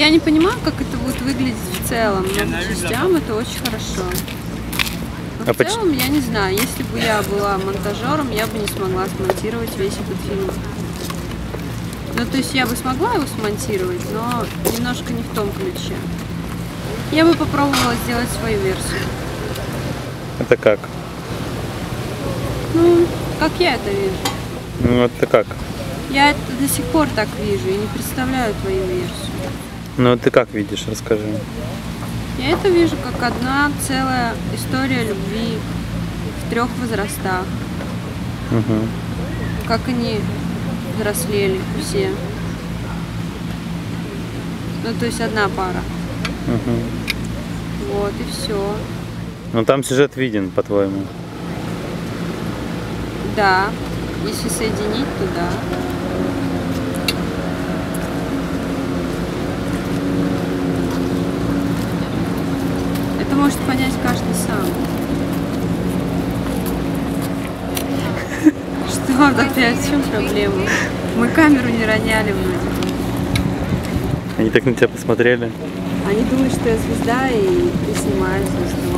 Я не понимаю, как это будет выглядеть в целом, но по частям это очень хорошо. Но в целом, я не знаю, если бы я была монтажером, я бы не смогла смонтировать весь этот фильм. Ну, то есть я бы смогла его смонтировать, но немножко не в том ключе. Я бы попробовала сделать свою версию. Это как? Ну, как я это вижу. Ну, это как? Я это до сих пор так вижу и не представляю твою версию. Ну, ты как видишь? Расскажи. Я это вижу как одна целая история любви в 3 возрастах. Угу. Как они взрослели все. Ну, то есть одна пара. Угу. Вот, и все. Ну, там сюжет виден, по-твоему? Да. Если соединить, то да. Это может понять каждый сам. Что опять? В чем проблема? Мы камеру не роняли вроде. Они так на тебя посмотрели. Они думают, что я звезда и снимаю звезду.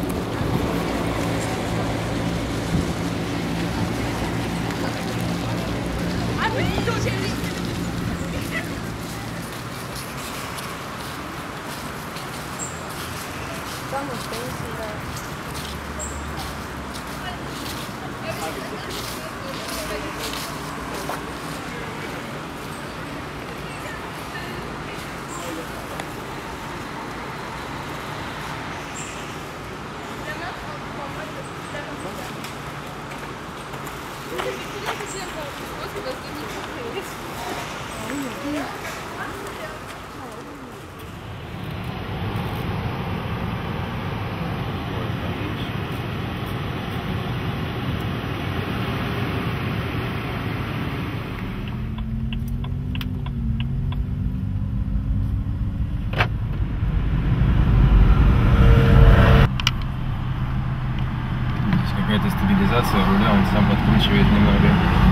Какая-то стабилизация руля, он сам подкручивает немного.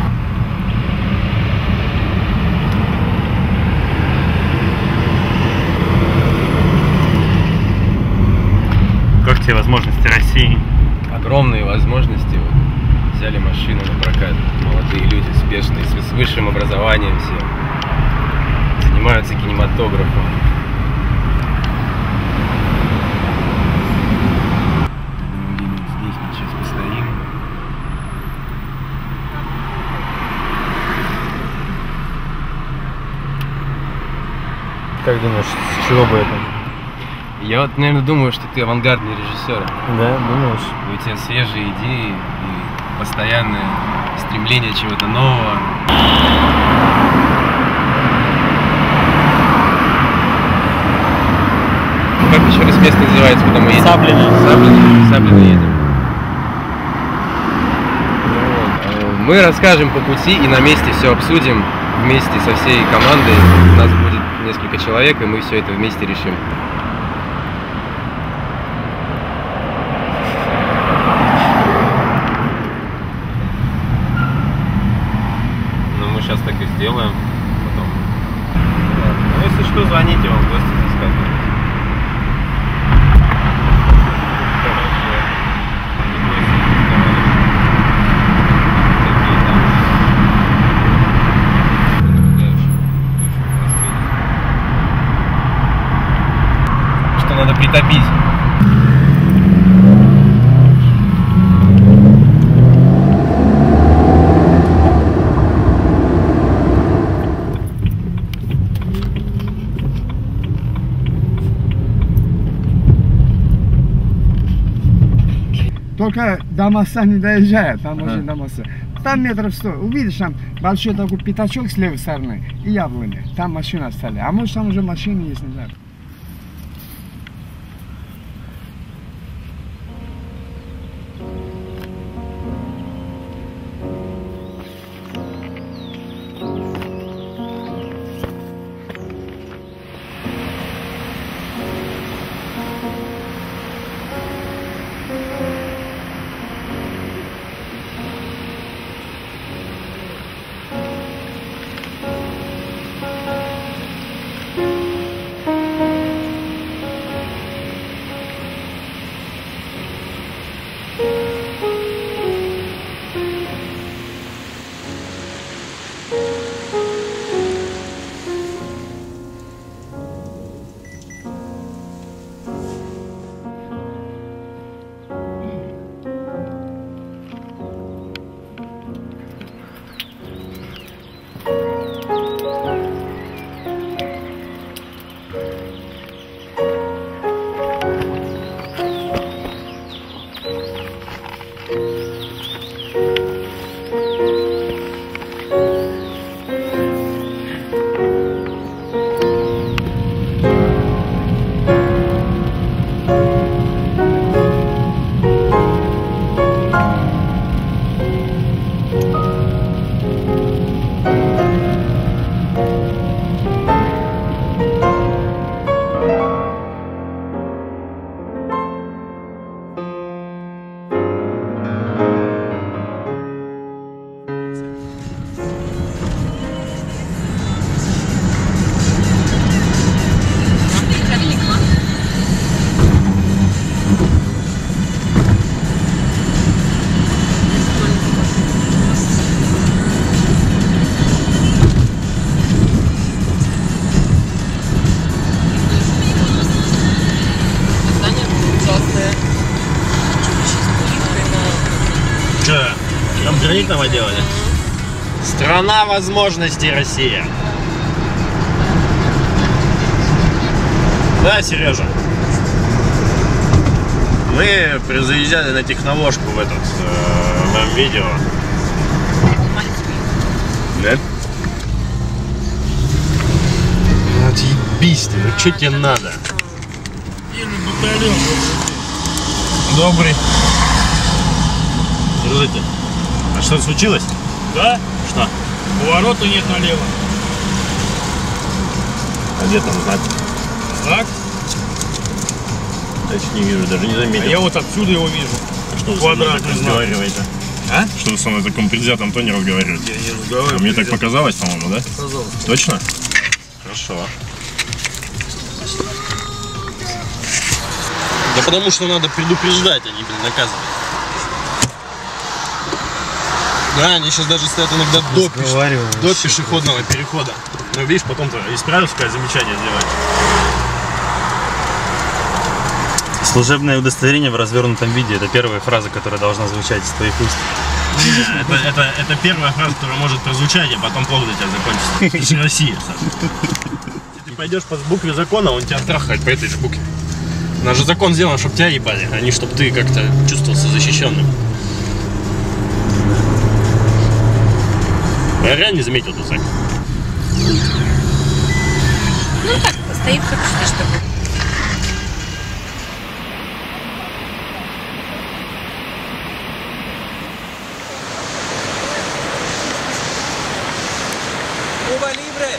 Как тебе возможности России? Огромные возможности. Вот, взяли машину на прокат. Молодые люди, успешные, с высшим образованием все. Занимаются кинематографом. Здесь мы сейчас постоим. Как думаешь, с чего бы это? Я вот, наверное, думаю, что ты авангардный режиссер. Да, думаешь? У тебя свежие идеи и постоянное стремление чего-то нового. Как еще раз место называется, куда мы едем? Саблино едем. Вот. Мы расскажем по пути и на месте все обсудим вместе со всей командой. У нас будет несколько человек, и мы все это вместе решим. Ну, мы сейчас так и сделаем. Потом. Ну, если что, звоните, вам в гости заскакивать. Что надо притопить. Только до моста не доезжает, там уже до моста. Там метров 100. Увидишь, там большой такой пятачок с левой стороны и яблони. Там машины остались. А может там уже машины есть, не знаю. гранитного делали? Страна возможностей Россия. Да, Сережа? Мы заезжали на техноложку в этот, в видео. Нет? Отъебись ты, ну что тебе надо? Добрый. Держите. А что случилось? Да? Что? Поворота нет налево. А где там знак? Так? Я не вижу, даже не заметил. А я вот отсюда его вижу. Что вы Квадратный знак. разговариваете? А? Что вы со мной таком предвзятом тоне разговариваете? Я не разговариваю. А мне так показалось, по-моему, да? Показалось. Точно? Хорошо. Да потому что надо предупреждать, а не наказывать. Да, они сейчас даже стоят иногда до пешеходного перехода. Ну видишь, потом-то исправился, какое замечание сделать. Служебное удостоверение в развернутом виде — это первая фраза, которая должна звучать из твоих уст. Это первая фраза, которая может прозвучать, а потом плохо для тебя закончится. Это же Россия, Саша. Если ты пойдешь по букве закона, он тебя трахает по этой же букве. Наш же закон сделан, чтобы тебя ебали, а не чтобы ты как-то чувствовался защищенным. Я реально не заметил тут закон. Ну так, постоит, как что. Куба Либре!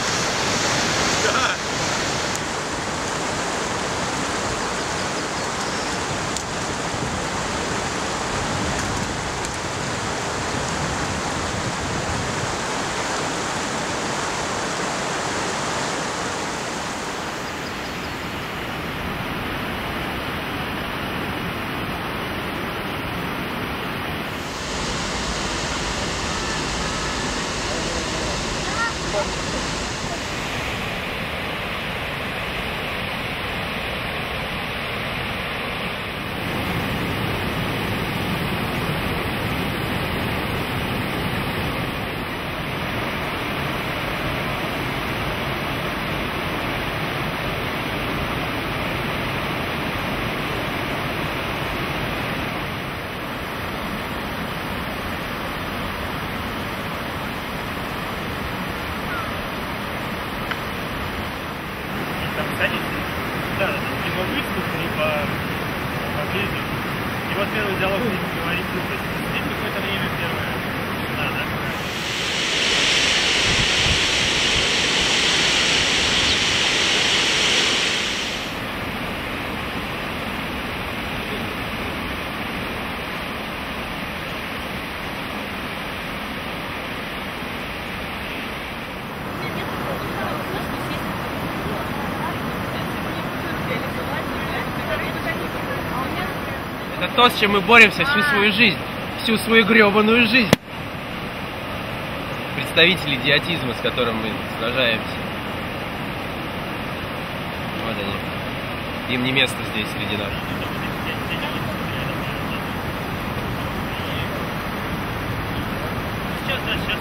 Да, либо выставка, либо поближе. И вот первый диалог здесь говорит, здесь какое-то время первое. Да. Это то, с чем мы боремся всю свою жизнь, всю свою гребаную жизнь. Представители идиотизма, с которым мы сражаемся. Вот они. Им не место здесь среди нас. Сейчас.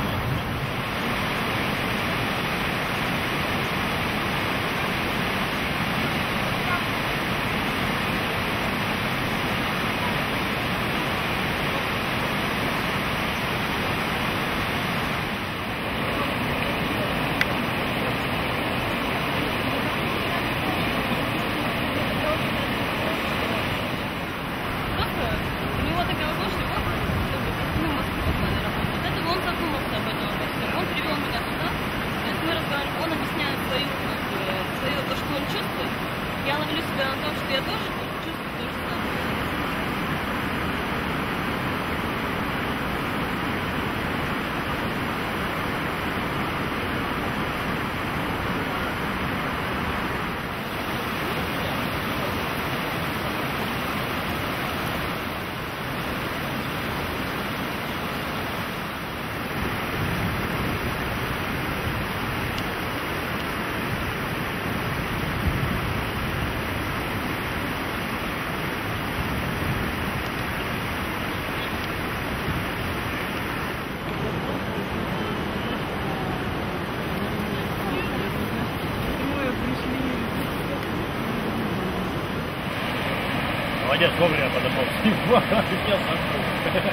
Я ловлю себя на том, что я тоже чувствую то же самое. Молодец, вовремя подошел. Офигел, пошел.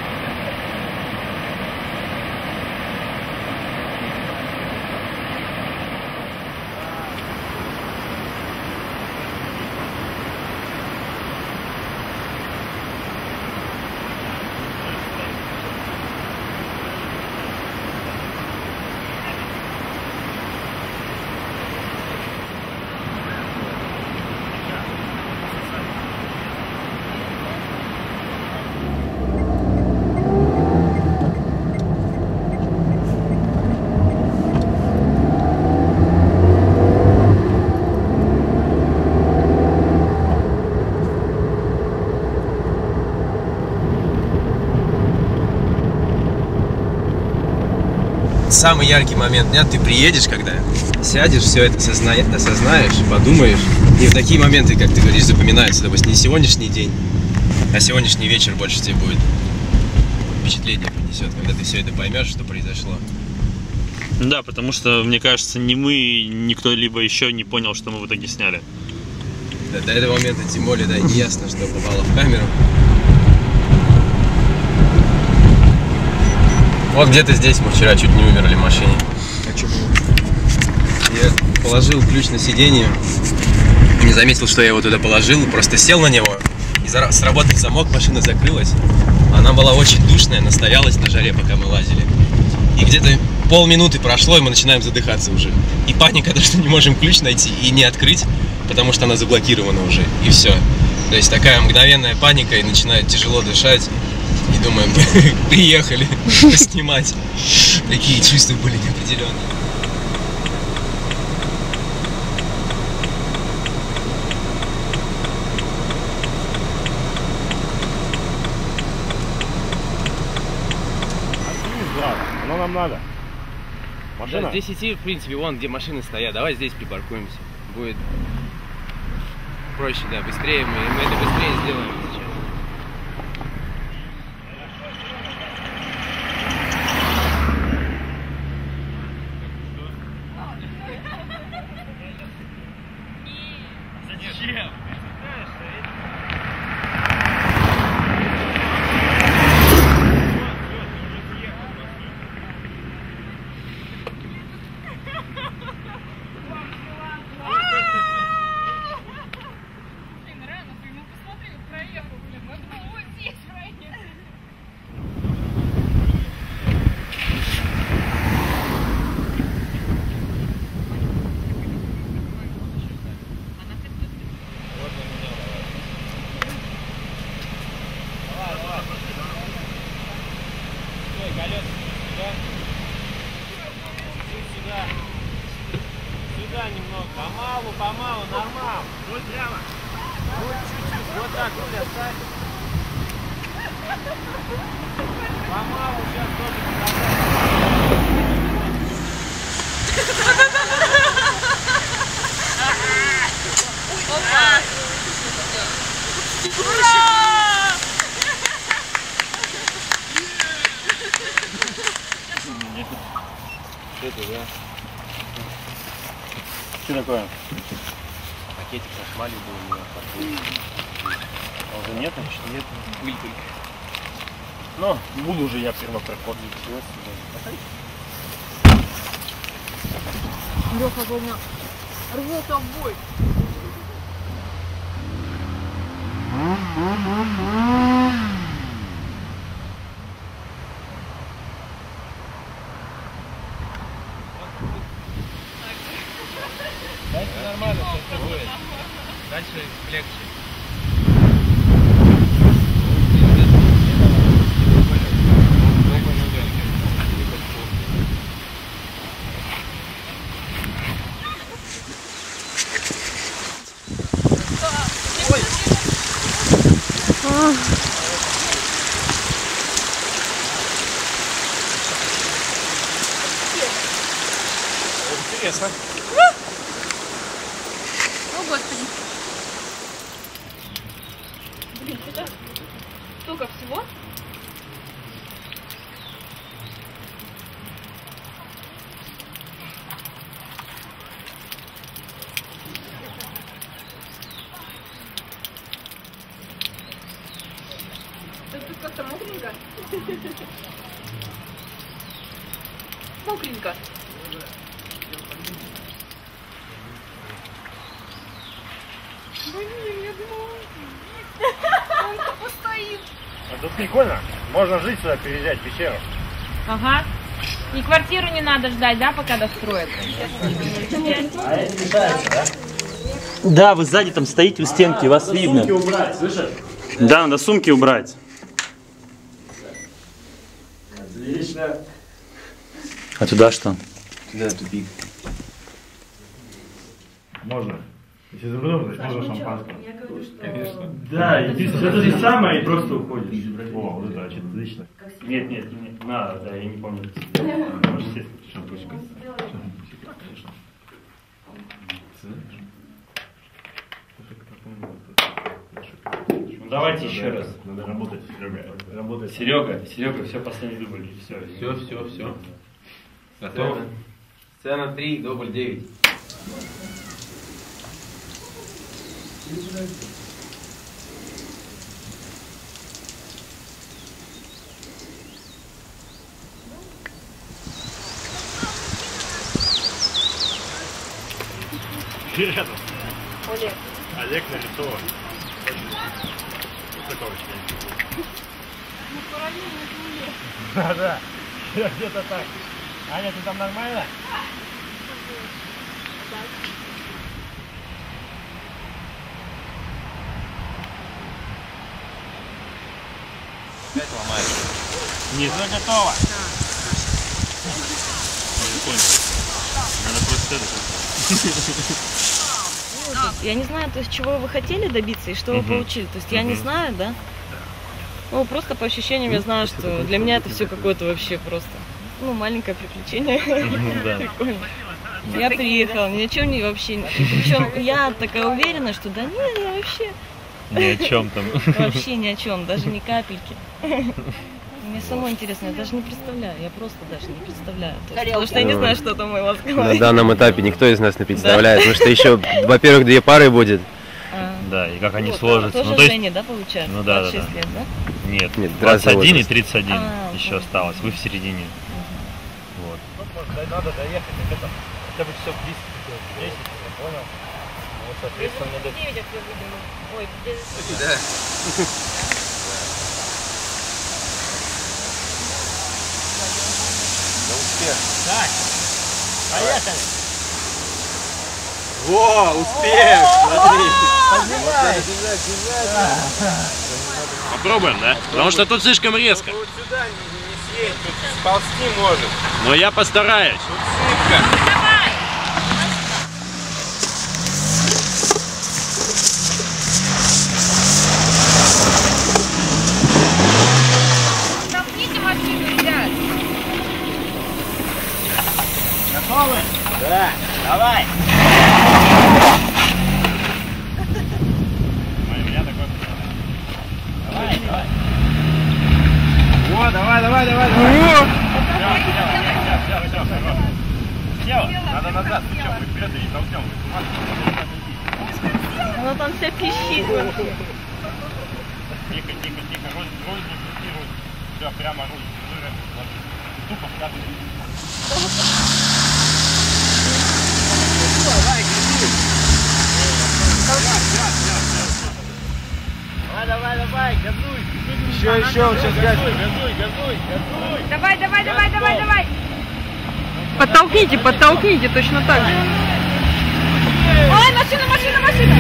Самый яркий момент дня, ты приедешь, когда сядешь, все это осознаешь, подумаешь. И в такие моменты, как ты говоришь, запоминаются. Допустим, не сегодняшний день, а сегодняшний вечер больше тебе будет впечатление принесет, когда ты все это поймешь, что произошло. Да, потому что, мне кажется, ни мы, ни кто-либо еще не понял, что мы в итоге сняли. Да, до этого момента, тем более, да, не ясно, что попало в камеру. Вот где-то здесь мы вчера чуть не умерли в машине. А что было? Я положил ключ на сиденье, не заметил, что я его туда положил, просто сел на него, и сработал замок, машина закрылась. Она была очень душная, настоялась на жаре, пока мы лазили. И где-то полминуты прошло, и мы начинаем задыхаться уже. И паника, что не можем ключ найти и не открыть, потому что она заблокирована уже, и все. То есть такая мгновенная паника, и начинает тяжело дышать. И думаем, приехали снимать. Такие чувства были неопределенные. Оно нам надо. Машина? Да, здесь идти, в принципе, вон где машины стоят. Давай здесь припаркуемся. Будет проще, да, быстрее. Мы это быстрее сделаем сейчас. Зачем? Сюда немного, помалу, нормально. Вот прямо. Вот чуть-чуть, вот так, вот оставь. Помалу, сейчас тоже Что это, да? Что такое? Пакетик на шмале был у меня. А уже нет, значит, нет. Пыль. Ну, буду уже я первопроходник. Леха был меня рвет обои. Дальше нормально, все будет. Дальше легче. Интересно. О, Господи. Блин, это столько всего. Как-то мокренько. Мокренько. Блин, я думала, он тупо стоит. А тут прикольно. Можно жить сюда, переезжать в пещеру. Ага. И квартиру не надо ждать, да, пока достроят? Да, вы сзади там стоите у стенки, вас видно. Сумки убрать, слышишь? Да, надо сумки убрать. Отлично. А туда что? Да, тупик. Можно. Если загрузить, можно шампанское. Я говорю, что... Да, и ты это же самое и просто уходишь. О, вот это отлично. Нет, надо, да, я не помню. Можешь сесть, шампучка. Ну, давайте еще раз. Надо работать, Серега. Серега, все, последний дубль. Все. Готово. Сцена 3, дубль 9. Рядом. Олег. Олег нарисован. Такого ощущения. Ну, параллельно земле. Да. Где-то так. Аня, ты там нормально? Опять ломаешь. Нет. Уже готово. Надо просто это. Я не знаю, то есть, чего вы хотели добиться и что вы получили. То есть я не знаю, да? Ну, просто по ощущениям я знаю, что для меня это все какое-то вообще просто, ну, маленькое приключение. Прикольно. Я приехала, ни о чем не вообще. Причем я такая уверена, что да нет, я вообще. Ни о чем там. Вообще ни о чем, даже ни капельки. Мне самой интересно, я даже не представляю, я просто даже не представляю. Потому что я не знаю, что там у вас в На голове. данном этапе никто из нас не представляет, потому что еще, во-первых, 2 пары будет. Да, и как они Вот, сложатся. тоже Ну, то есть... Женя, да, получается? Ну да, 26 лет, да? Нет, Нет, 21 и возраст. 31 А, еще вот. осталось. Вы в середине. Вот. Надо доехать, это хотя бы все близко. 10, я понял. Вот, соответственно, надо... 9 я выдумал. Ой, Да. Так, поехали. Во, успех! Смотри. Попробуем, да? Потому что тут слишком резко. Вот сюда не съесть, тут сползти может. Но я постараюсь. Толкните машину, ребят. Готовы? Да. Давай. Давай. О, давай. Все. Надо назад. Вперед и не толкнем. она там вся пищит вообще. Тихо. Руль не крути, руль. Все, прямо руль. Тупо вкатывай. Давай, газуй. Еще, сейчас газуй. Давай. Подтолкните точно так же. Ой, машина.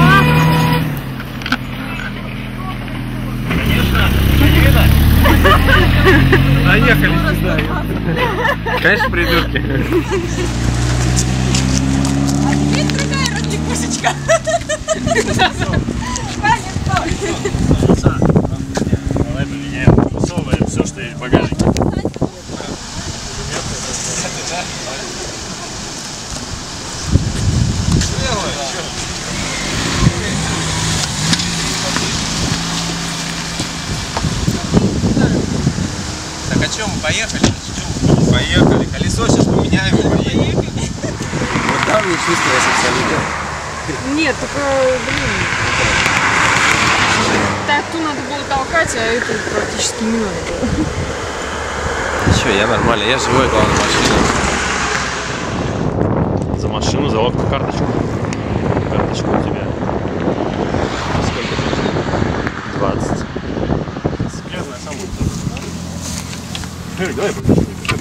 Заехали сюда. Конечно, придурки. Теперь другая развлекушечка. Давай поменяем. Высовываем все, что есть в багажнике. Так, а что, мы поехали? Поехали. Колесо сейчас поменяем и поедем. Вот там не чувствуешь абсолютно. Нет, только, блин. машину. Так, ту надо было толкать, а эту практически не надо было. Ничего, я нормально, я живой, главное, машина. За машину, залог на карточку. Карточка у тебя. Сколько нужно? 20. Секретная сам будет. Давай покажи.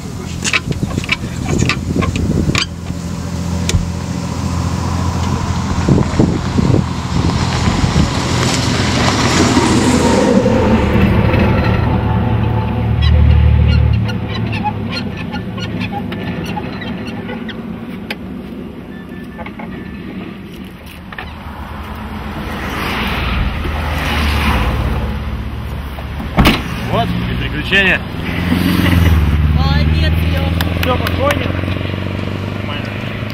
Вот, и приключения. Молодец, Лёх. Все, понял? Нормально.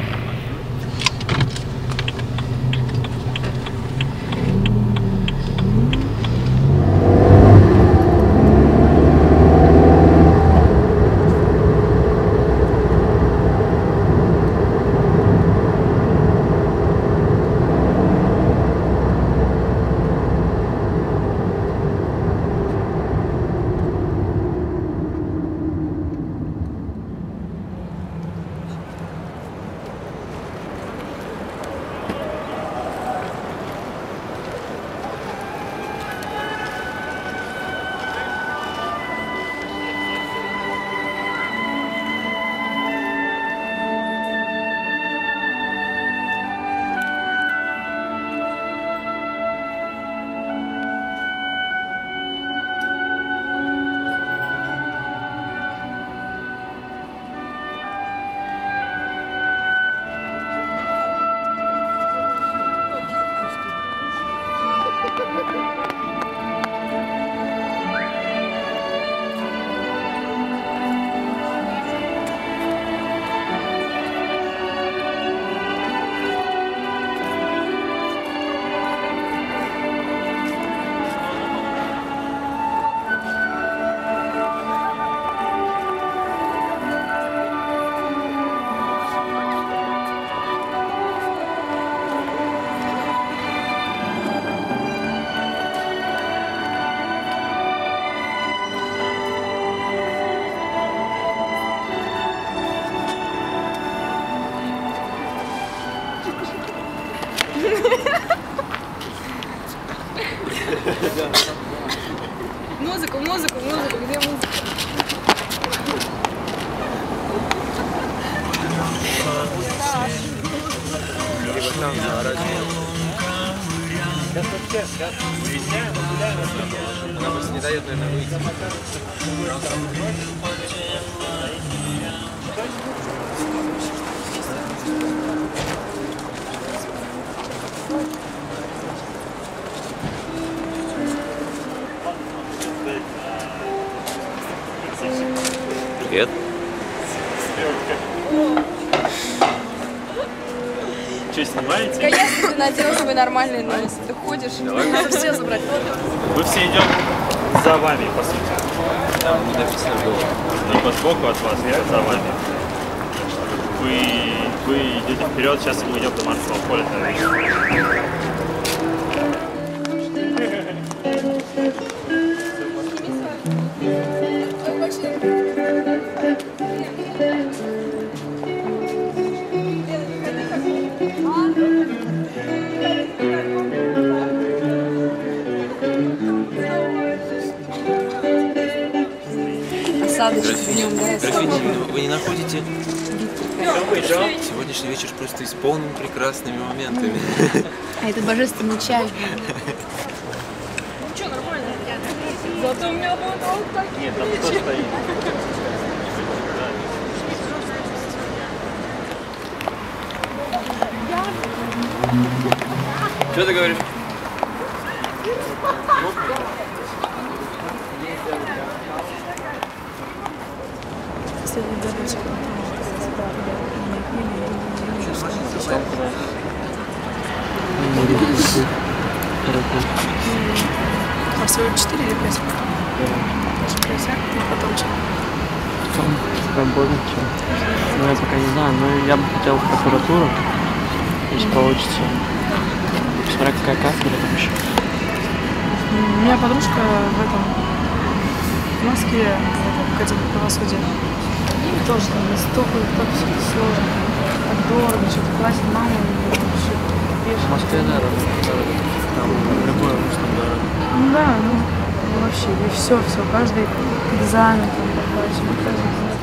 Музыку, где музыка? Она просто не дает, наверное, выйти. Привет. Что, снимаете? Конечно, ты надел свой нормальный нос. Ты ходишь, надо все забрать. Мы все идем за вами, по сути. Там не написано было. Но по сбоку от вас, я за вами. Вы идете вперед, сейчас мы идем до морского поля. Осадочек в нем, да? Вы не находите? Сегодняшний вечер просто исполнен прекрасными моментами. А это божественный чай. Ну что, нормально? Зато у меня будет вот такие. Нет, там кто стоит? Что ты говоришь? А всего 4 или 5? Потом что? Работать что? Ну, я пока не знаю, но я бы хотел в прокуратуру, если получится. Посмотря какая кафедра там еще. У меня подружка в Москве, в Академии правосудия. И тоже там настолько так все сложно, так дорого, что-то платит мама, и вообще В Москве, да, там любой русский дорого. Ну да, вообще, и все, каждый экзамен там проплачивает, каждый экзамен.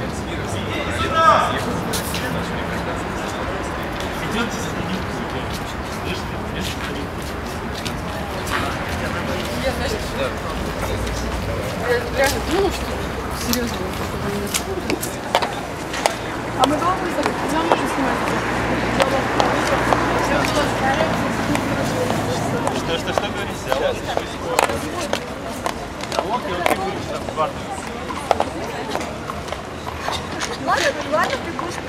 Я реально думала, что серьезно, А мы дома можем снимать? Что говорите? Ладно, прикушать.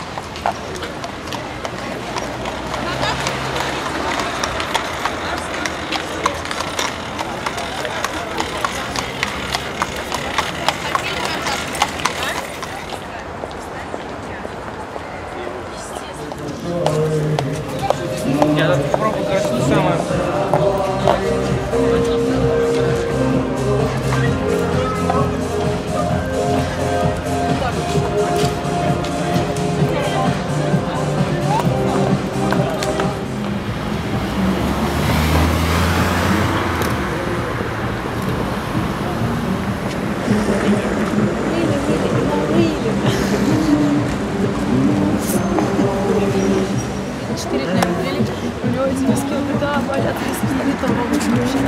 Я попробую как-то самое. Да, болят виски, там вообще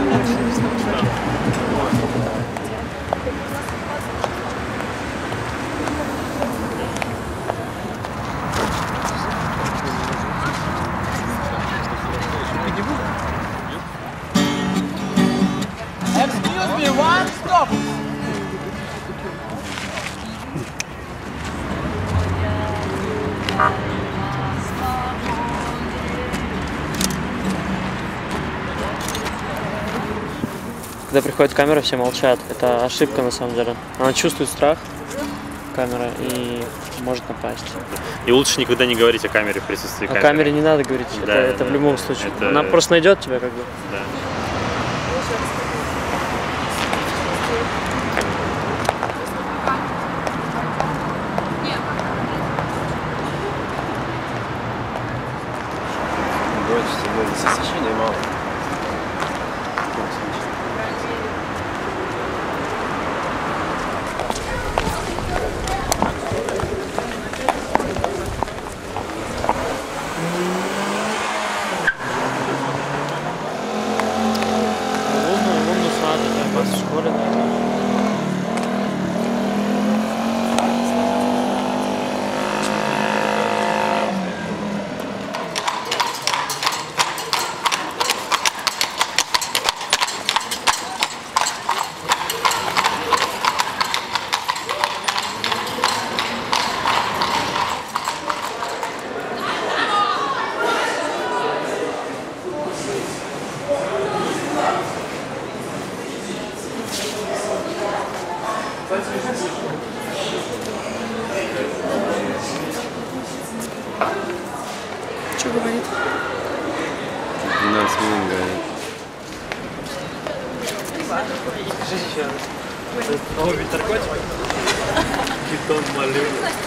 Excuse me, one stop. Когда приходит камера, все молчат. Это ошибка на самом деле. Она чувствует страх, камера, и может напасть. И лучше никогда не говорить о камере в присутствии камеры. О камере не надо говорить, да, это в любом случае. Она просто найдет тебя как бы. Да. Сечения мало. Лунную сад, это в школе, наверное. Что говорит? 12 минут говорит. Скажите еще раз. О, Виктор Котик? Питон малюк.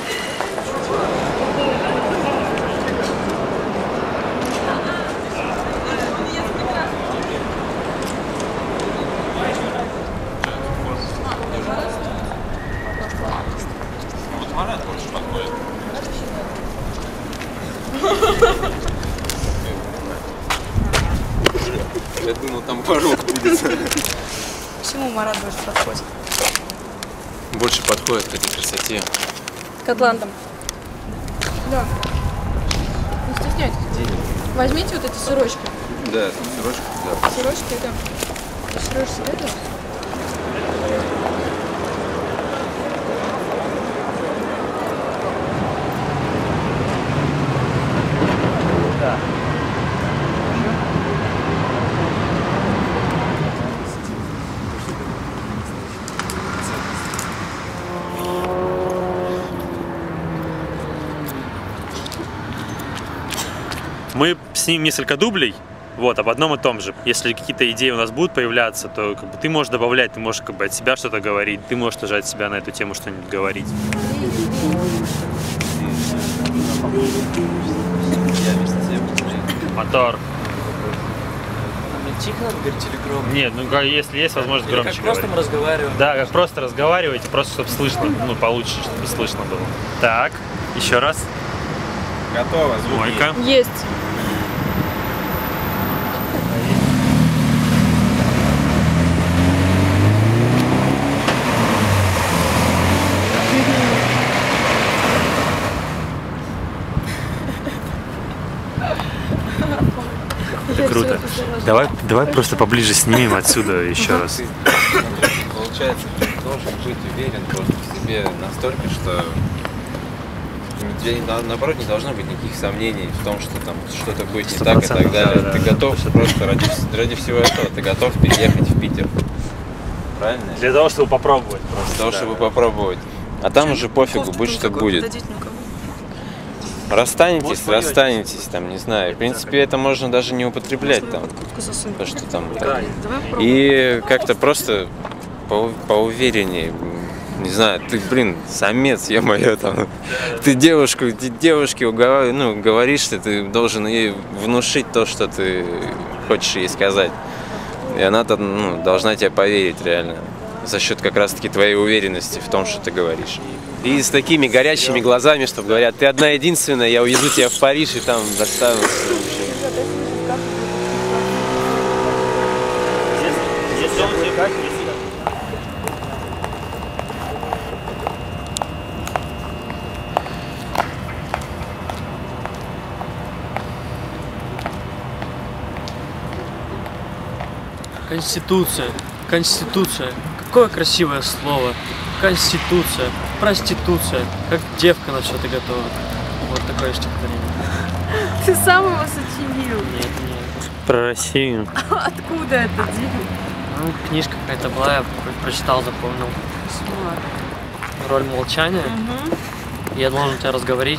Я думал, там порог будет. Почему Марат больше подходит? Больше подходит к этой красоте. К атлантам. Да. Не стесняйтесь. Возьмите вот эти сырочки. Да, сырочки, да. Сырочки это. Сырочки себе, да? Да. Мы снимем несколько дублей, Вот, об одном и том же. Если какие-то идеи у нас будут появляться, то как бы, ты можешь добавлять, ты можешь как бы от себя что-то говорить, ты можешь тоже от себя на эту тему что-нибудь говорить. Мотор. Тихо надо говорить или громко? Нет, ну если есть возможность или громче как просто мы разговариваем. Да, как просто разговариваете, просто чтобы слышно, ну получше, чтобы слышно было. Так, еще раз. Готово, звук. Мойка. Есть. Это круто. Давай просто поближе снимем отсюда еще раз. Получается, ты должен быть уверен просто в себе настолько, что тебе наоборот не должно быть никаких сомнений в том, что там что-то будет не так и так далее. Да, ты готов просто ради всего этого, ты готов переехать в Питер. Правильно? Для того, чтобы попробовать просто. Для того, чтобы попробовать. А там уже пофигу, будь что будет. Расстанетесь, там, не знаю. В принципе, это можно даже не употреблять там. То, что там так. И как-то просто поувереннее. Не знаю, ты, блин, самец, ё-моё, там. Ты девушке говоришь, что ты должен ей внушить то, что ты хочешь ей сказать. И она должна тебе поверить реально. За счет как раз-таки твоей уверенности в том, что ты говоришь. И с такими горящими глазами, чтобы говорят, ты одна единственная, я увезу тебя в Париж и там доставлю. Конституция. Конституция. Какое красивое слово. Конституция. Проституция. Как девка на что-то готова. Вот такое стихотворение. Ты сам его сочинил? Нет. Про Россию. Откуда это, Дима? Ну, книжка какая-то была, я прочитал, запомнил. Роль молчания. Я должен тебя разговорить.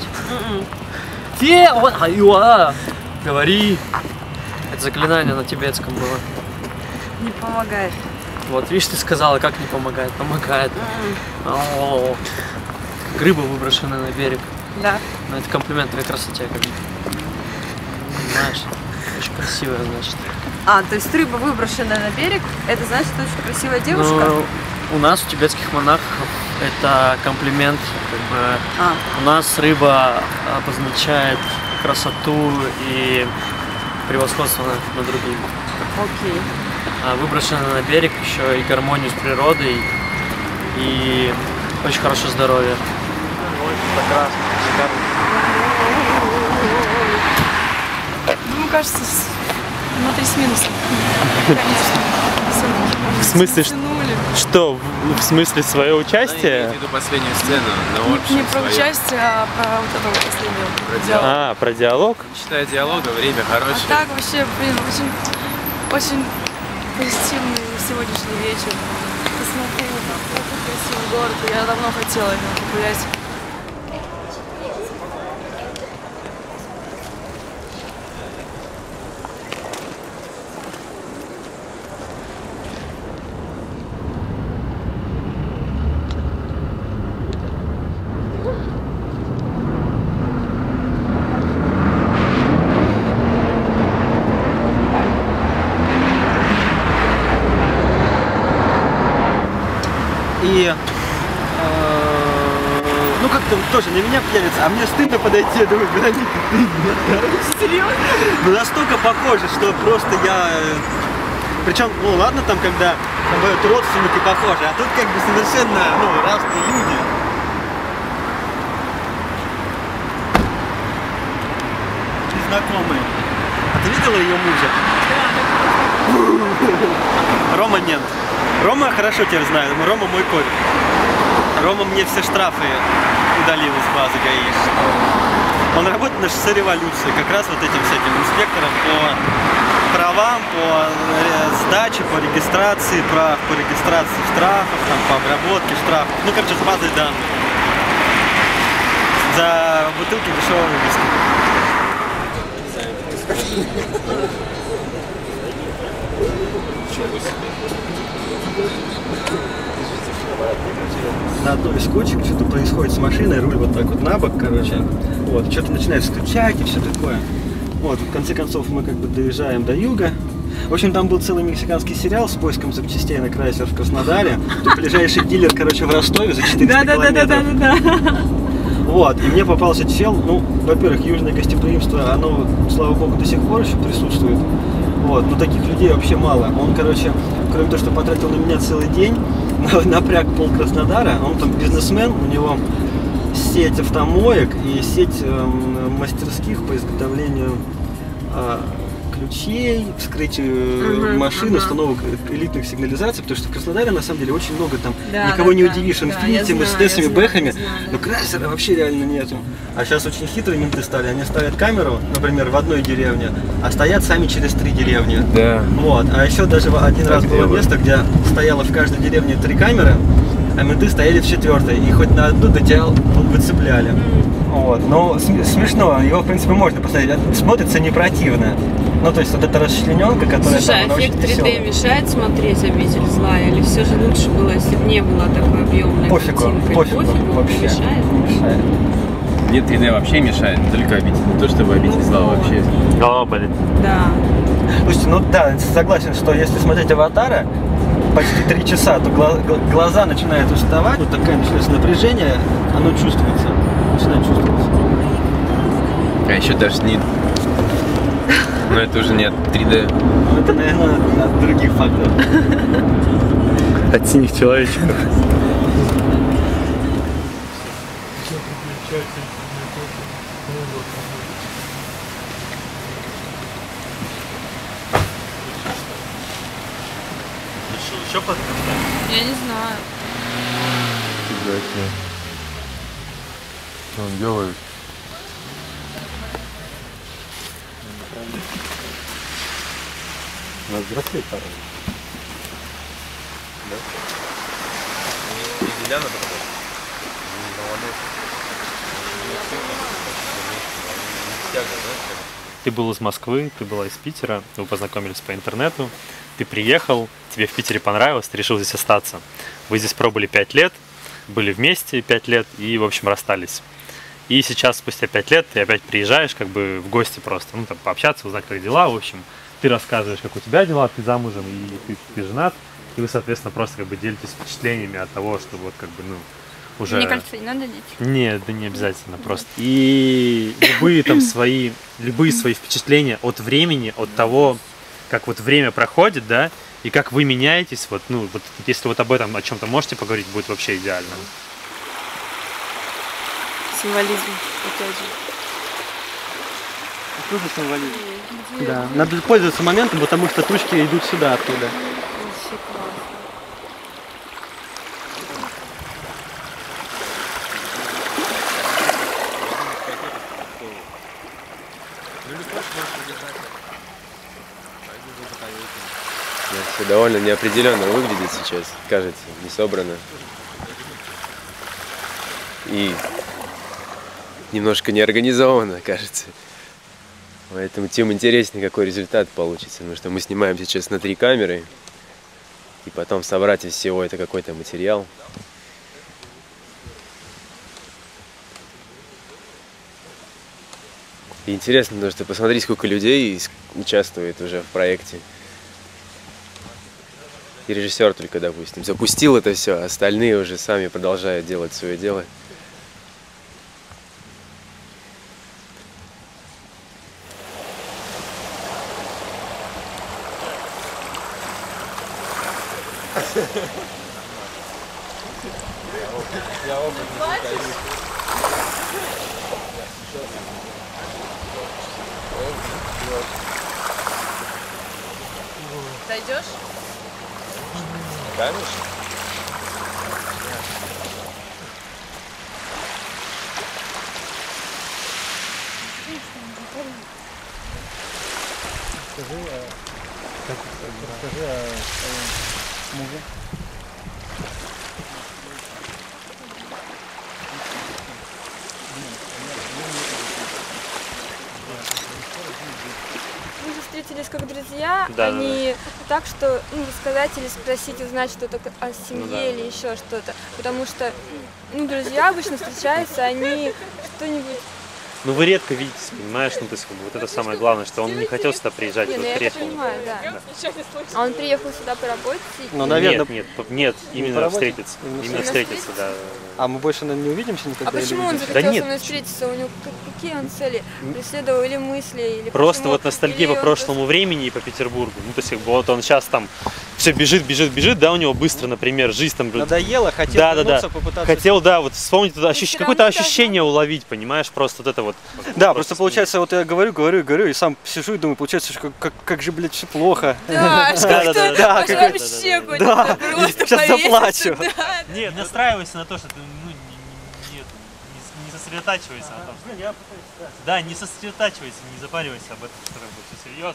Говори. Это заклинание на тибетском было. Не помогает. Вот, видишь, ты сказала, как не помогает. Помогает. О-о-о. Как рыба, выброшенная на берег. Да. Ну, это комплимент твоей красоте, как бы. Знаешь, очень красивая, значит. То есть рыба, выброшенная на берег, это значит очень красивая девушка? Ну, у нас, у тибетских монахов, это комплимент, как бы. У нас рыба обозначает красоту и превосходство над другими. Окей. А выброшенная на берег еще и гармонию с природой, и очень хорошее здоровье. Прекрасно, шикарно. Ну, кажется, смотри с минусом. Конечно. В смысле, что? В смысле свое участие? Я имею в виду последнюю сцену на общем. Не про участие, а про вот это вот последнее. Диалог. Про диалог? Считаю диалога, время хорошее. А так вообще, блин, очень позитивный сегодняшний вечер. Посмотри, какой красивый город. Я давно хотела в нем погулять. И ну как-то тоже на меня пьянится, а мне стыдно подойти, я думаю, Вероника, ты нет, короче. Серьезно? Ну настолько похоже, что просто я... Причем, ну ладно, там, когда там бывают родственники похожи, а тут как бы совершенно, разные люди. Незнакомые. А ты видела ее мужа? Рома нет. Рома хорошо тебя знает, Рома мой кореш. Рома мне все штрафы удалил из базы ГАИ. Он работает на шоссе Революции, как раз вот этим всяким инспектором по правам, по сдаче, по регистрации прав, по регистрации штрафов, там, по обработке штрафов. Ну, короче, с базой данных. За бутылки дешевого виски. На одной из кочек что-то происходит с машиной, руль вот так вот на бок, короче. Вот, что-то начинает стучать и все такое. Вот, в конце концов мы как бы доезжаем до юга. В общем, там был целый мексиканский сериал с поиском запчастей на Крайслер в Краснодаре. Ближайший дилер, короче, в Ростове за 400 километров. Да. Вот, и мне попался чел, ну, во-первых, южное гостеприимство, оно, слава богу, до сих пор еще присутствует. Вот, но таких людей вообще мало. Он, короче, кроме того, что потратил на меня целый день, напряг пол Краснодара, он там бизнесмен, у него сеть автомоек и сеть мастерских по изготовлению ключей, вскрытию машин, установок элитных сигнализаций, потому что в Краснодаре на самом деле очень много там, никого не удивишь, Инфинити, Мерседесами, Бэхами, но Крайслера вообще реально нету. А сейчас очень хитрые менты стали, они ставят камеру, например, в одной деревне, а стоят сами через 3 деревни. Да. Вот, а еще даже один раз было место, где стояло в каждой деревне 3 камеры, а менты стояли в 4-й, и хоть на одну выцепляли. Вот, но смешно, его в принципе можно посмотреть, смотрится не противно. Ну, то есть вот эта расчлененка, которая... Слушай, там, эффект 3D мешает смотреть «Обитель зла» или все же лучше было, если бы не было такой объемной картинкой? Пофигу, вообще. Не мешает? Не мешает. Нет, 3D вообще мешает, только «Обитель». Не то, чтобы «Обитель зла» вообще. Голова болит. Да. Слушайте, ну да, согласен, что если смотреть «Аватара» почти 3 часа, то глаза начинают уставать, вот такое начинается напряжение, оно чувствуется, начинает чувствоваться. А еще даже не... Но это уже не от 3D. Ну, это, наверное, от других факторов. От синих человечков. Еще подкаст? Я не знаю. Что он делает? У нас взрослее пора. Да? И Деляна потом? Ты был из Москвы, ты была из Питера, вы познакомились по интернету, ты приехал, тебе в Питере понравилось, ты решил здесь остаться. Вы здесь пробыли 5 лет, были вместе 5 лет и, в общем, расстались. И сейчас, спустя 5 лет, ты опять приезжаешь как бы в гости просто, ну, там, пообщаться, узнать, как дела, в общем. Ты рассказываешь, как у тебя дела, ты замужем и ты женат, и вы, соответственно, просто как бы делитесь впечатлениями от того, что вот как бы, ну, уже... Мне кажется, не надо детей. Нет, да не обязательно просто. И любые там любые свои впечатления от времени, от того, как вот время проходит, да, и как вы меняетесь, вот, ну, вот если вот об этом, о чем-то можете поговорить, будет вообще идеально. Символизм, опять же. Тоже символизм. Да, надо пользоваться моментом, потому что тучки идут сюда оттуда. Вообще классно. Все довольно неопределенно выглядит сейчас, кажется, не собрано. И немножко неорганизованно, кажется. Поэтому тем интереснее, какой результат получится. Потому что мы снимаем сейчас на 3 камеры. И потом собрать из всего это какой-то материал. И интересно, потому что посмотри, сколько людей участвует уже в проекте. И режиссер только, допустим, запустил это все, а остальные уже сами продолжают делать свое дело. Дойдешь? Конечно. Расскажи о своем муже. Мы же встретились как друзья, Да, они так, что рассказать или спросить, узнать что-то о семье или еще что-то. Потому что друзья обычно встречаются, они что-нибудь... Ну вы редко видитесь, понимаешь? Ну, то есть, вот это самое главное, что он не хотел сюда приезжать, Не, вот я это приехал. понимаю, да. А он приехал сюда по работе? Ну, наверное... Нет, именно встретиться. Именно встретиться, да. А мы больше, наверное, не увидимся никогда? А почему он захотел со мной встретиться? У него какие он цели преследовал или мысли? Или просто почему? вот ностальгия по прошлому времени и по Петербургу. Ну, то есть, вот он сейчас там все бежит, да, у него быстро, например, жизнь там... Надоело, хотел вернуться, попытаться... Хотел, да, вот вспомнить какое-то ощущение уловить, понимаешь, просто вот это вот. Да, просто получается, вот я говорю, и сам сижу и думаю, получается, что как же, блядь, все плохо. Да, да, вообще да, сейчас заплачу. Нет, настраивайся на то, что ты не сосредотачивайся на том, что... Да, не сосредотачивайся, не запаривайся об этом, что будет все серьезно.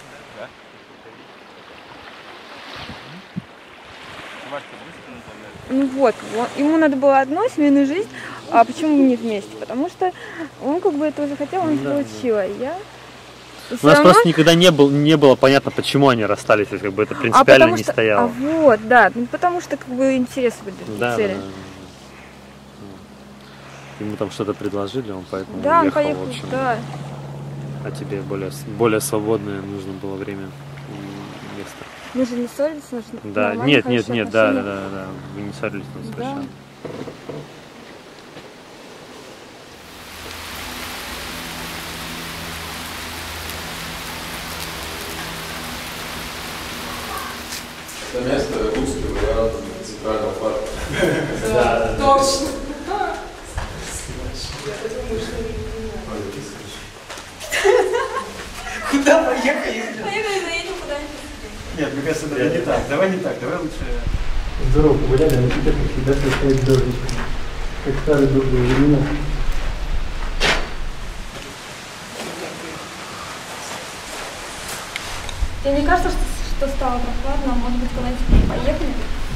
Ну вот, ему надо было одну семейную жизнь, а почему не вместе? Потому что он как бы этого захотел, он получил, а я... У нас просто никогда не было понятно, почему они расстались, как бы это принципиально не стояло. А вот, да, потому что как бы интересы были, цели. Да. Ему там что-то предложили, он поэтому да, уехал, он поехал, в общем. Да. А тебе более свободное нужно было время и место. Мы же не ссорились, нужно. Да, нет, да. Вы не ссорились, но совершенно. Это место русский вариант центрального парка. Да, точно. Куда поехали? Поехали, заедем куда-нибудь. Нет, мне кажется, это не так. Давай не так, давай лучше... Здорово, погуляли, но теперь, как всегда, стоит дождичком. Как старые добрые времена. Тебе не кажется, что стало прохладно? Может быть, куда-нибудь поехали?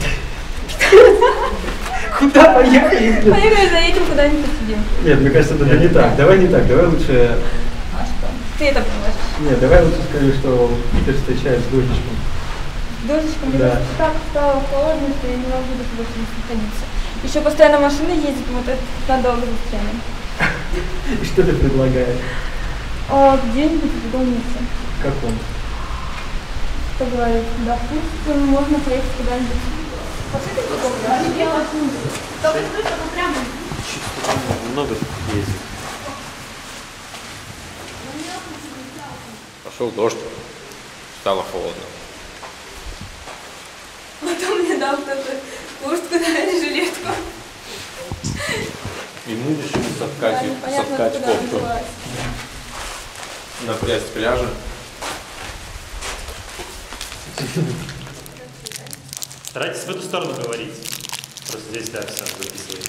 Куда поехали? Поехали, заедем куда-нибудь посидим. Нет, мне кажется, это не так. Давай не так, давай лучше... А что? Ты это понимаешь? Нет, давай лучше скажи, что Питер встречает с дождичком. С дождичком? Да. Так стало холодно, что я не могу даже больше не находиться. Еще постоянно машины ездят, вот это надолго застрянем. И что ты предлагаешь? Где-нибудь в больнице. В каком? Что говорит? Допустим, можно поехать куда-нибудь. Много ездит. Пошел дождь, стало холодно. Потом мне дал кто-то куртку, да, жилетку. И мы решили соткать кофту на пляже. Старайтесь в эту сторону говорить. Просто здесь, да, все записывай.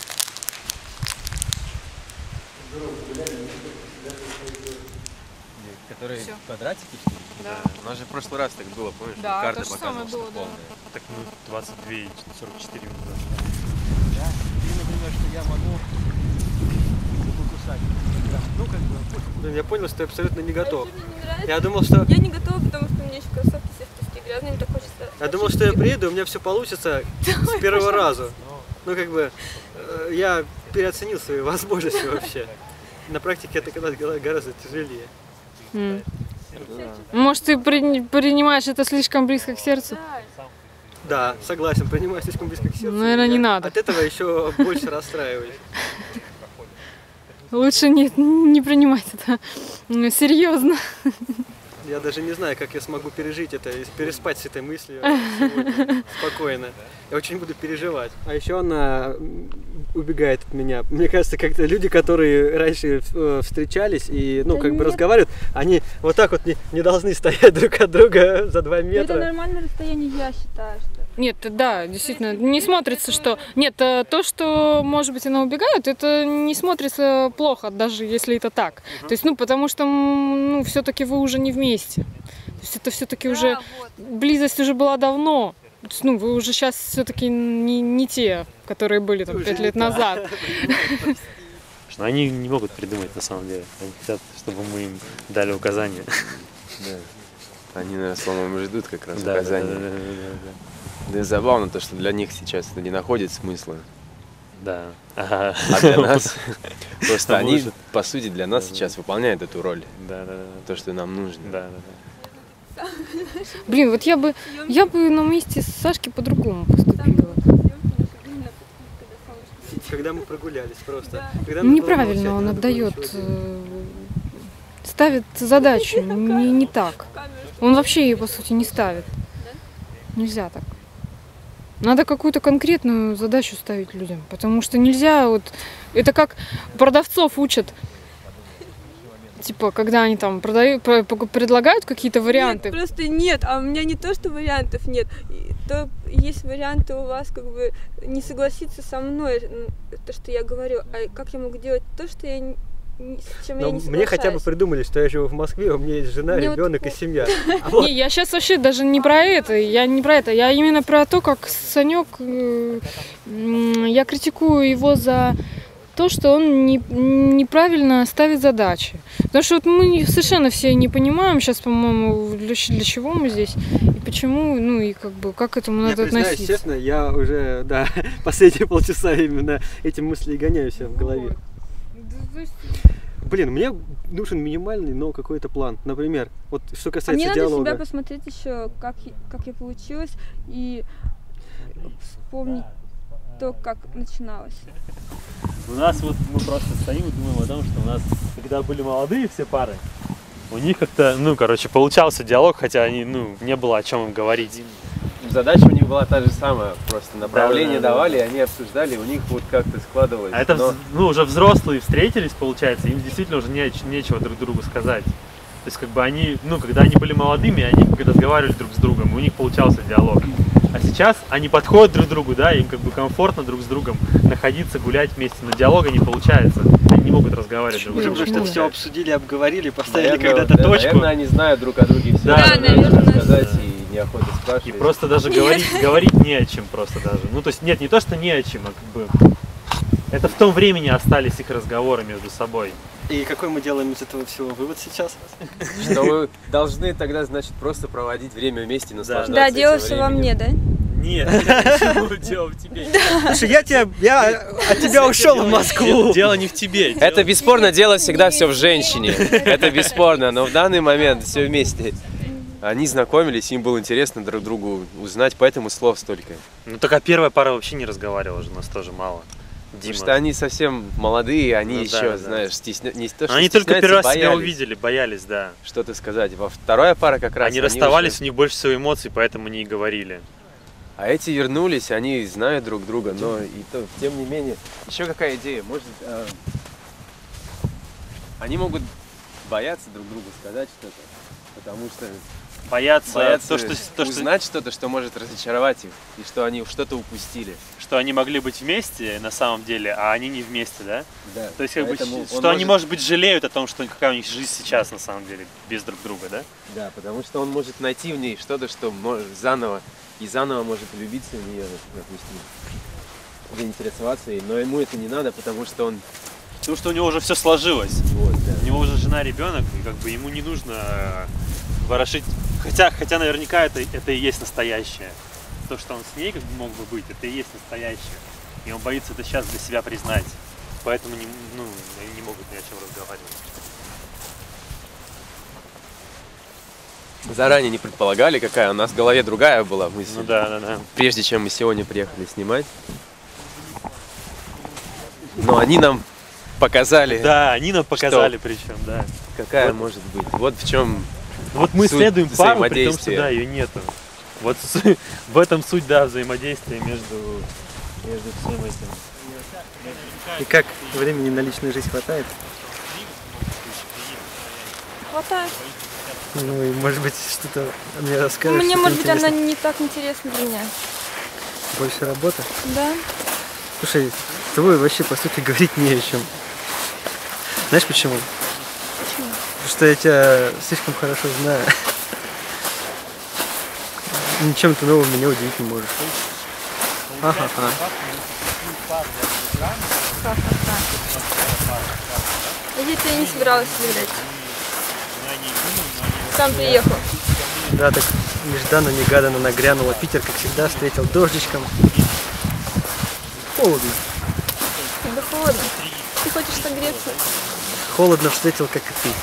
Которые Всё. квадратики? Да. У нас же в прошлый раз так было, помнишь? Да, карта то же самое показывала, было, что полная. Так, 22 и 44 минуты. Да, и, например, что я могу покусать. Ну, как бы, блин, я понял, что я абсолютно не готов. Я думал, что... Я не готова, потому что у меня еще кроссовки все в песке грязные, мне так хочется... Я думал, что я приеду, и у меня все получится с первого раза. Ну, как бы, я переоценил свои возможности вообще. На практике это гораздо тяжелее. Может, ты принимаешь это слишком близко к сердцу? Да, согласен, принимаю слишком близко к сердцу. Наверное, не надо. От этого еще больше расстраиваюсь. Лучше не принимать это серьезно. Я даже не знаю, как я смогу пережить это и переспать с этой мыслью сегодня спокойно. Я очень буду переживать. А еще она убегает от меня. Мне кажется, как-то люди, которые раньше встречались и, ну, как бы разговаривают, они вот так вот не должны стоять друг от друга за 2 метра. Это нормальное расстояние, я считаю, что... Нет, да, действительно, не смотрится, что... Нет, то, что, может быть, она убегает, это не смотрится плохо, даже если это так. То есть, ну, потому что, ну, все-таки вы уже не вместе. То есть это все-таки уже... Близость уже была давно. То есть, ну, вы уже сейчас все-таки не те, которые были там 5 лет назад. Они не могут придумать на самом деле. Они хотят, чтобы мы им дали указания. Они, наверное, по-моему, ждут как раз Да, указания. да. Да и забавно то, что для них сейчас это не находит смысла. Да. Ага. А для нас просто они, по сути, для нас сейчас выполняют эту роль. Да. То, что нам нужно. Да. Блин, вот я бы на месте Сашки по-другому поступила. Когда мы прогулялись просто. Неправильно он отдает, ставит задачу не так. Он вообще ее, по сути, не ставит. Нельзя так. Надо какую-то конкретную задачу ставить людям, потому что нельзя вот... Это как продавцов учат, типа, когда они там предлагают какие-то варианты. Нет, просто нет, а у меня не то, что вариантов нет, то есть варианты у вас как бы не согласиться со мной, то, что я говорю, а как я могу делать то, что я с чем я не соглашаюсь. Мне хотя бы придумали, что я живу в Москве, у меня есть жена, ребенок и семья. Не, я сейчас вообще даже не про это, я именно про то, как Санек, я критикую его за то, что он неправильно ставит задачи. Потому что вот мы совершенно все не понимаем сейчас, по-моему, для чего мы здесь и почему, ну и как бы как к этому надо относиться. Признаюсь, честно, я уже, последние полчаса именно эти мысли гоняю себя в голове. Блин, мне нужен минимальный, но какой-то план. Например, вот что касается мне диалога. Мне надо себя посмотреть еще, как я получилась, и вспомнить то, как начиналось. У нас вот мы просто стоим и думаем о том, что у нас, когда были молодые все пары, у них как-то, получался диалог, хотя они, не было о чем им говорить. Задача у них была та же самая, просто направление давали, они обсуждали, у них вот как-то складывалось. А это, уже взрослые встретились, получается, им действительно уже нечего друг другу сказать. То есть, как бы они, когда они были молодыми, они когда разговаривали друг с другом, у них получался диалог. А сейчас они подходят друг к другу, да, им как бы комфортно друг с другом находиться, гулять вместе, но диалога не получается. Они не могут разговаривать друг с другом. Потому что все обсудили, обговорили, поставили когда-то точку. Наверное, они знают друг о друге все, наверное, сказать и неохота спрашивать. И просто даже говорить не о чем просто даже. То есть нет, не то, что не о чем, а как бы... Это в том времени остались их разговоры между собой. И какой мы делаем из этого всего вывод сейчас? Что вы должны тогда, значит, просто проводить время вместе, наслаждаться. Да, дело все во мне, да? Нет, почему дело в тебе? Слушай, я от тебя ушел в Москву. Дело не в тебе. Это бесспорно, дело всегда все в женщине. Это бесспорно, но в данный момент все вместе. Они знакомились, им было интересно друг другу узнать, поэтому слов столько. Только первая пара вообще не разговаривала же, нас тоже мало. Потому что они совсем молодые, они еще, знаешь, не то, что они только первый раз себя увидели, боялись, да. Что-то сказать. Во вторая пара как раз... Они расставались, у них больше всего эмоций, поэтому они и говорили. А эти вернулись, они знают друг друга, но тем не менее... Еще какая идея? Может, они могут бояться друг другу сказать что-то, потому что... Боятся узнать что-то, что может разочаровать их, и что они что-то упустили. Что они могли быть вместе на самом деле, а они не вместе, да? Да. То есть, что они, может быть, жалеют о том, что какая у них жизнь сейчас на самом деле, без друг друга, да? Да, потому что он может найти в ней что-то, что может заново может влюбиться в нее, допустим, заинтересоваться ей, но ему это не надо, потому что у него уже все сложилось. Вот, да. У него уже жена, ребенок, и как бы ему не нужно ворошить. Хотя наверняка это и есть настоящее. То, что он с ней как бы мог бы быть, это и есть настоящее. И он боится это сейчас для себя признать. Поэтому они не могут ни о чем разговаривать. Заранее не предполагали, какая у нас в голове другая была мысль. Ну да. Прежде чем мы сегодня приехали снимать. Но они нам показали. Да, они нам показали причем, да. Какая может быть. Вот в чем. Вот мы следуем пару, при том, что ее нету. Вот в этом суть, взаимодействия между всем этим. И как времени на личную жизнь хватает? Хватает. Ну и может быть что-то мне расскажешь. Мне, может быть, она не так интересна для меня. Больше работы? Да. Слушай, с тобой вообще по сути говорить не о чем. Знаешь почему? Почему? Потому что я тебя слишком хорошо знаю. Ничем ты новым меня удивить не можешь. Ха-ха-ха. Я тебя не собиралась удивлять. Сам приехал. Да, так нежданно-негаданно нагрянуло. Питер, как всегда, встретил дождичком. Холодно. Да холодно. Ты хочешь согреться? Холодно встретил, как и ты.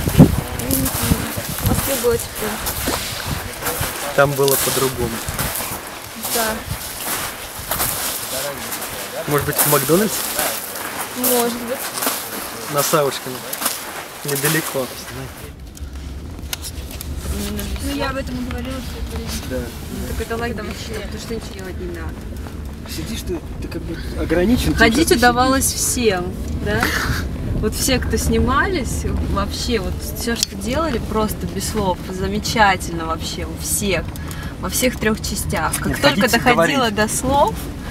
В Москве было тепло. Там было по-другому. Да. Может быть, в Макдональдс? Может быть. На Савушкина. Недалеко. Ну я об этом и говорила, что это... Да. Так это лайк там вообще, потому что ничего делать не надо. Сидишь ты как бы ограничен. Ходить удавалось всем, да? Вот все, кто снимались, вообще, вот все, что делали, просто без слов, замечательно вообще, у всех, во всех 3 частях. Как только доходило до слов,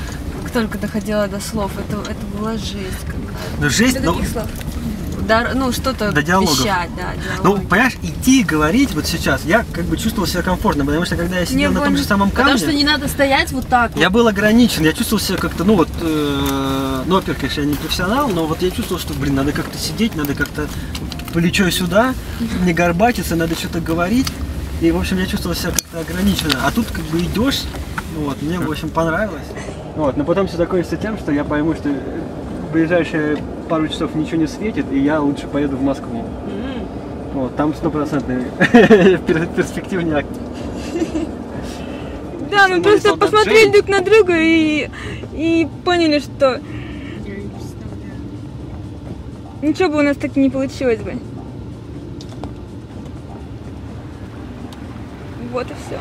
это была жесть какая-то. Ну, жесть, но... Да, ну, что-то вещать, да, диалоги. Ну, понимаешь, идти и говорить вот сейчас, я как бы чувствовал себя комфортно, потому что когда я сидел на том же самом камне... Потому что не надо стоять вот так вот. Я был ограничен, я чувствовал себя как-то, ну вот, ну, во-первых, конечно, я не профессионал, но вот я чувствовал, что, блин, надо как-то сидеть, надо как-то плечо сюда, не горбатиться, надо что-то говорить. И, в общем, я чувствовал себя как-то ограниченно. А тут как бы идешь, вот, мне, в общем, понравилось. Вот, но потом все закончится тем, что я пойму, что в ближайшие пару часов ничего не светит, и я лучше поеду в Москву. Вот, там 100% перспективняк. Да, мы просто посмотрели друг на друга и поняли, что ничего бы у нас так не получилось бы. Вот и все.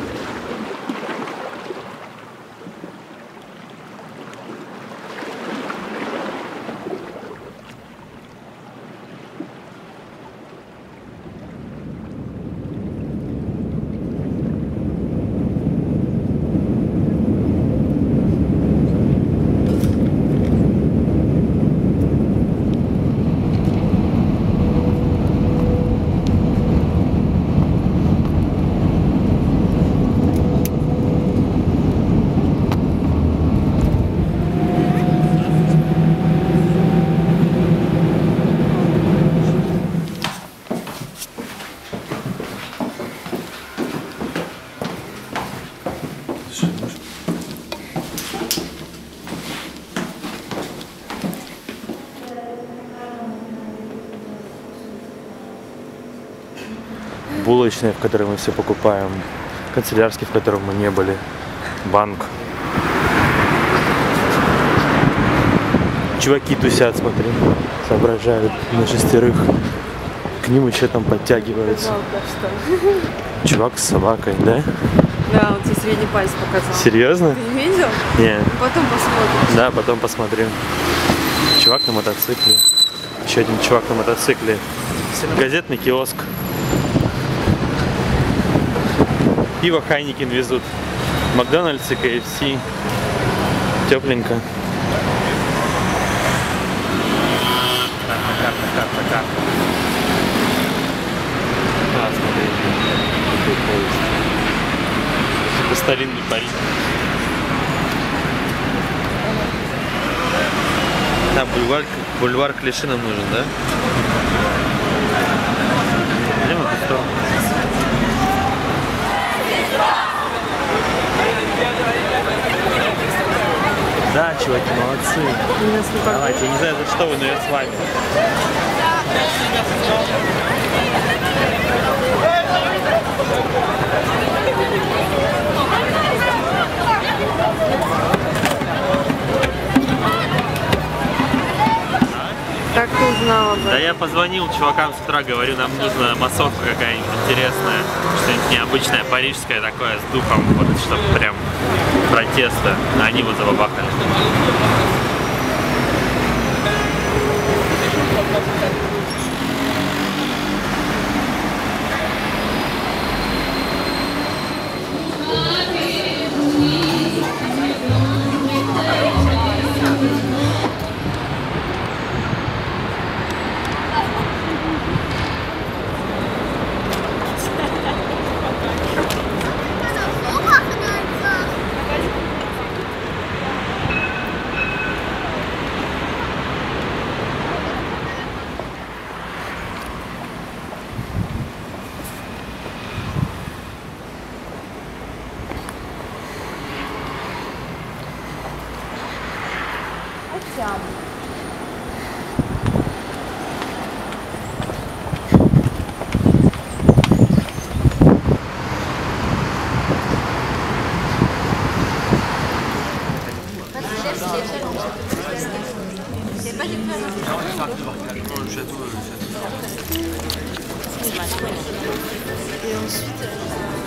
Булочная, в которой мы все покупаем, канцелярский, в котором мы не были, банк. Чуваки тусят, смотри, соображают на 6. К ним еще там подтягиваются. Чувак с собакой, да? Да, он тебе средний палец показал. Серьезно? Ты не видел? Нет. Потом посмотрим. Да, потом посмотрим. Чувак на мотоцикле. Еще один чувак на мотоцикле. Газетный киоск. Пиво Хайникин везут. Макдональдс и KFC. Тепленько. Карта. А, смотри. Какой поезд. Это старинный Париж. Да, бульвар Клиши нам нужен, да? Идем в эту сторону. Да, чуваки, молодцы. Давайте, я не знаю, за что вы, но я с вами. Как ты узнала бы? Да я позвонил чувакам с утра, говорю, нам нужна массовка какая-нибудь интересная, что-нибудь необычное, парижское такое, с духом, вот, чтобы прям протеста, а они вот забабахали. Антиам. Et ensuite...